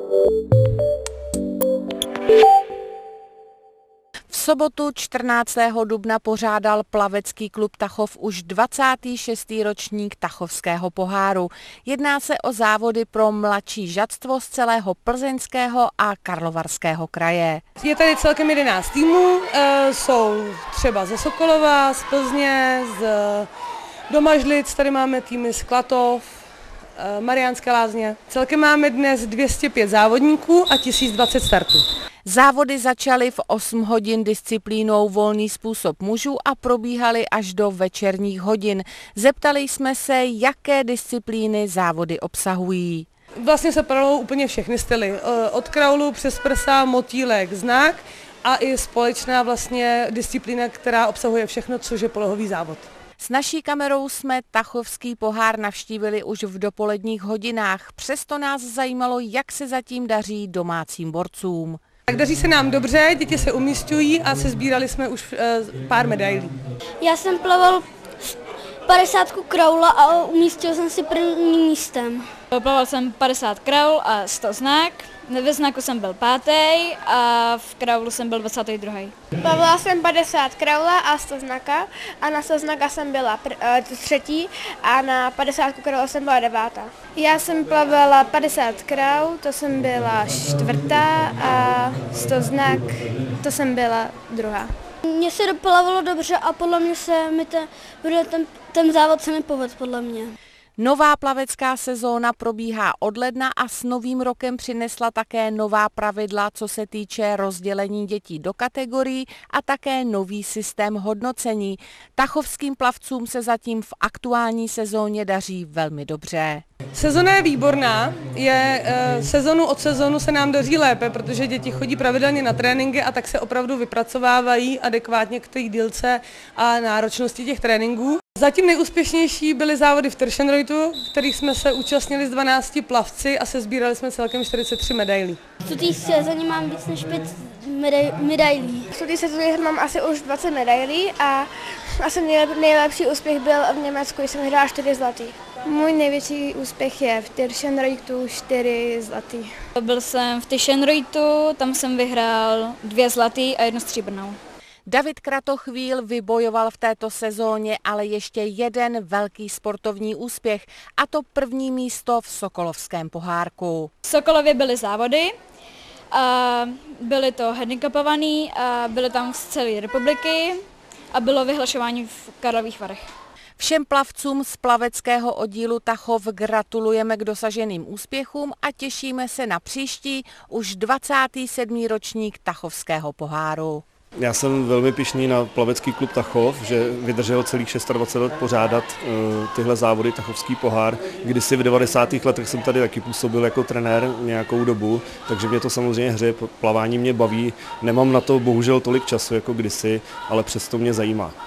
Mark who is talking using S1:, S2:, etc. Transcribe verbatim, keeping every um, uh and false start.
S1: V sobotu čtrnáctého dubna pořádal plavecký klub Tachov už dvacátý šestý ročník Tachovského poháru. Jedná se o závody pro mladší žadstvo z celého Plzeňského a Karlovarského kraje.
S2: Je tady celkem jedenáct týmů, jsou třeba ze Sokolova, z Plzně, z Domažlic, tady máme týmy z Klatov, Mariánské Lázně. Celkem máme dnes dvě stě pět závodníků a tisíc dvacet startů.
S1: Závody začaly v osm hodin disciplínou volný způsob mužů a probíhaly až do večerních hodin. Zeptali jsme se, jaké disciplíny závody obsahují.
S2: Vlastně se paralelou úplně všechny styly. Od kraulu přes prsa, motýlek, znak a i společná vlastně disciplína, která obsahuje všechno, což je polohový závod.
S1: S naší kamerou jsme Tachovský pohár navštívili už v dopoledních hodinách. Přesto nás zajímalo, jak se zatím daří domácím borcům.
S2: Tak daří se nám dobře, děti se umísťují a sesbírali jsme už pár medailí.
S3: Já jsem plaval padesátku kraula a umístil jsem si prvním místem.
S4: Plaval jsem padesát kraul a sto znak. Ve znaku jsem byl pátý a v kraulu jsem byl dvacátý druhý.
S5: Plavala jsem padesát kraula a sto znaka a na sto znaka jsem byla pr- třetí a na padesátku kraula jsem byla devátá. Já jsem plavala padesát kraul, to jsem byla čtvrtá a sto znak, to jsem byla druhá.
S3: Mně se doplavalo dobře a podle mě se mi ten, ten, ten závod se mi povedl podle mě.
S1: Nová plavecká sezóna probíhá od ledna a s novým rokem přinesla také nová pravidla, co se týče rozdělení dětí do kategorií a také nový systém hodnocení. Tachovským plavcům se zatím v aktuální sezóně daří velmi dobře.
S2: Sezona je výborná, je, e, sezonu od sezonu se nám daří lépe, protože děti chodí pravidelně na tréninky a tak se opravdu vypracovávají adekvátně k té dílce a náročnosti těch tréninků. Zatím nejúspěšnější byly závody v Tirschenreutu, kterých jsme se účastnili s dvanácti plavci a sezbírali jsme celkem čtyřicet tři medailí.
S3: V té sezóně mám víc než pět medailí.
S5: V té sezóně mám asi už dvacet medailí a asi nejlepší úspěch byl v Německu, jsem vyhrála čtyři zlatý. Můj největší úspěch je v Tirschenreutu čtyři zlatý.
S4: Byl jsem v Tirschenreutu, tam jsem vyhrál dvě zlatý a jednu stříbrnou.
S1: David Kratochvíl vybojoval v této sezóně ale ještě jeden velký sportovní úspěch, a to první místo v Sokolovském pohárku.
S4: V Sokolově byly závody, a byly to handicapovaný, a byly tam z celé republiky a bylo vyhlašování v Karlových Varech.
S1: Všem plavcům z plaveckého oddílu Tachov gratulujeme k dosaženým úspěchům a těšíme se na příští, už dvacátý sedmý ročník Tachovského poháru.
S6: Já jsem velmi pyšný na plavecký klub Tachov, že vydržel celých dvacet šest let pořádat uh, tyhle závody Tachovský pohár. Kdysi v devadesátých letech jsem tady taky působil jako trenér nějakou dobu, takže mě to samozřejmě hřeje, plavání mě baví. Nemám na to bohužel tolik času jako kdysi, ale přesto mě zajímá.